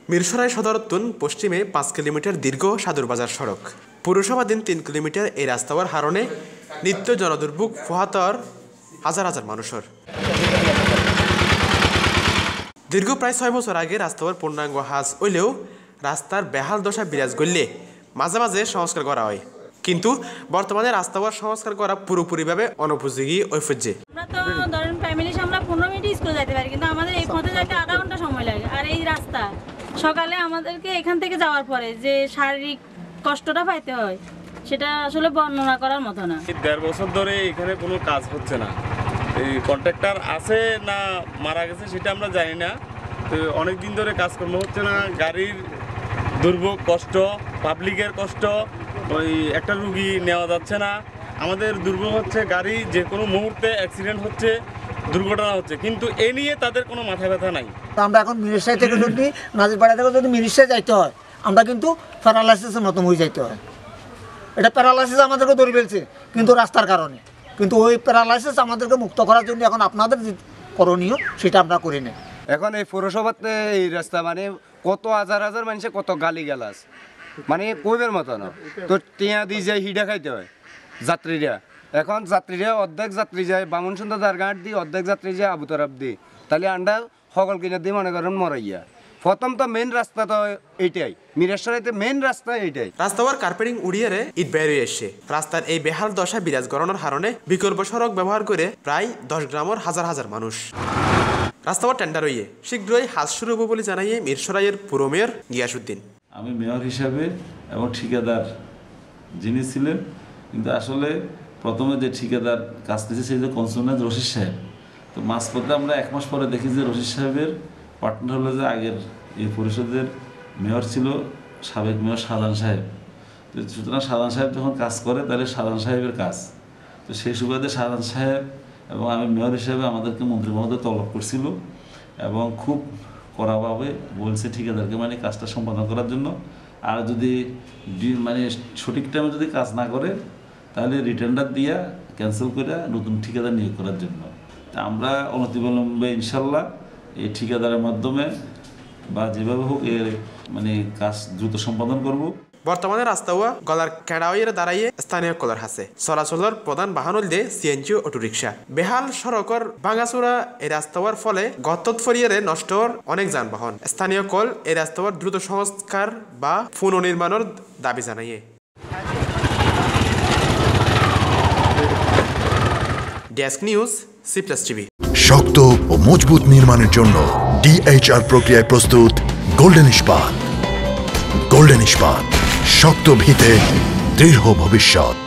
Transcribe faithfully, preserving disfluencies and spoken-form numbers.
মিরসরাই সদরতুন পশ্চিমে পাঁচ কিলোমিটার দীর্ঘ সাদুরবাজার সড়ক পুরসভাধীন তিন কিলোমিটার এই রাস্তার হারণে নিত্য জনদুর্ভোগ পোহাতর হাজার হাজার মানুষের দীর্ঘ প্রায় ছয় বছর আগে রাস্তার পূর্ণাঙ্গ হাজ হইলেও রাস্তার বেহাল দশা বিরাজ করলে মাঝে মাঝে সংস্কার করা হয়, কিন্তু বর্তমানে রাস্তার সংস্কার করা পুরোপুরিভাবে অনুপযোগী ঐফজ্যে। আমরা তো ধরেন ফ্যামিলি আমরা পনেরো মিনিট স্কুলে যেতে পারি, কিন্তু আমাদের এই পথে যেতে আধা ঘন্টা সময় লাগে। আর এই রাস্তা সকালে আমাদেরকে এখান থেকে যাওয়ার পরে যে শারীরিক কষ্টটা পাইতে হয় সেটা আসলে বর্ণনা করার মতো না। দেড় বছর ধরে এখানে কোনো কাজ হচ্ছে না, এই কন্ট্রাক্টর আছে না মারা গেছে সেটা আমরা জানি না। তো অনেক দিন ধরে কাজকর্ম হচ্ছে না, গাড়ির দুর্ভোগ কষ্ট, পাবলিকের কষ্ট, ওই একটা রুগী নেওয়া যাচ্ছে না। আমাদের দুর্ভোগ হচ্ছে গাড়ি যে কোনো মুহূর্তে অ্যাক্সিডেন্ট হচ্ছে, দুর্ঘটনা হচ্ছে, কিন্তু এ নিয়ে তাদের কোনো মাথা ব্যথা নাই। আমরা এখন মিরিশাই থেকে যদি নাজিরপাড়া থেকে যদি মিরিশাই যাইতে হয় আমরা কিন্তু প্যারালাইসিসের মতো হয়ে যাইতে হয়। এটা প্যারালাইসিস আমাদেরকে ধরে ফেলছে কিন্তু রাস্তার কারণে, কিন্তু ওই প্যারালাইসিস আমাদেরকে মুক্ত করার জন্য এখন আপনাদের যে করণীয় সেটা আমরা করি না। এখন এই পৌরসভাতে এই রাস্তা মানে কত হাজার হাজার মানুষে কত গালি গালাস মানে কইবের মতো না, তো টিয়া দিয়ে যায় হিডা খাইতে হয় যাত্রীরা। এখন যাত্রীরা অর্ধেক যাত্রী যায় বামুনসুন্দর দারঘাট দিয়ে, অর্ধেক যাত্রী যায় আবুতরাব দিয়ে, তাহলে আন্ডা সকল কিনা দিয়ে মনে করেন মরাইয়া। প্রথম তো মেন রাস্তা তো এইটাই, মিরেশ্বরাইতে মেন রাস্তা এইটাই। রাস্তার কার্পেটিং উড়িয়ে ইট বেরিয়ে এসে রাস্তার এই বেহাল দশা বিরাজ করানোর কারণে বিকল্প সড়ক ব্যবহার করে প্রায় দশ গ্রামের হাজার হাজার মানুষ। রাস্তার টেন্ডার হইয়ে শীঘ্রই হাজ শুরু হবে বলে জানাইয়ে মিরসরাইয়ের পুরো মেয়র গিয়াসউদ্দিন। আমি মেয়র হিসাবে এবং ঠিকাদার যিনি ছিলেন, কিন্তু আসলে প্রথমে যে ঠিকাদার কাজ নিয়েছে সেই যে কনসোনাজ রশিদ সাহেব, তো মাঝপথে আমরা এক মাস পরে দেখি যে রশিদ সাহেবের পার্টনার হলো যে আগের এই পরিষদের মেয়র ছিল সাবেক মেয়র শাহজাহান সাহেব। তো সুতরাং শাহজাহান সাহেব যখন কাজ করে তাহলে শাহজাহান সাহেবের কাজ, তো সেই সুবাদে শাহজাহান সাহেব এবং আমি মেয়র হিসেবে আমাদেরকে মন্ত্রী মহোদয় তলব করছিল এবং খুব কড়াভাবে বলছে ঠিকাদারকে মানে কাজটা সম্পাদন করার জন্য, আর যদি মানে সঠিক টাইমে যদি কাজ না করে তাহলে রিটার্নটা দিয়া ক্যান্সেল করে নতুন ঠিকাদার নিয়োগ করার জন্য। তা আমরা অনতিবিলম্বে ইনশাল্লাহ এই ঠিকাদারের মাধ্যমে বা যেভাবে হোক এর মানে কাজ দ্রুত সম্পাদন করব। বর্তমানে রাস্তাও গলার কেড়াইয়ের দাঁড়াইয়ে স্থানীয় কলার হাসে চলাচলের প্রধান বাহন হল সিএনজি অটোরিক্সা। বেহাল সড়কর ভাঙাচোরা এই রাস্তার ফলে গতত ফরিয়ারে নষ্ট অনেক যানবাহন। স্থানীয় কল এই রাস্তার দ্রুত সংস্কার বা পুনর্নির্মাণের দাবি জানাইয়ে। Desk news, C plus TV. শক্ত ও মজবুত নির্মাণের জন্য ডিএইচআর প্রক্রিয়ায় প্রস্তুত গোল্ডেন ইস্পাত। গোল্ডেন ইস্পাত, শক্ত ভিতে দৃঢ় ভবিষ্যৎ।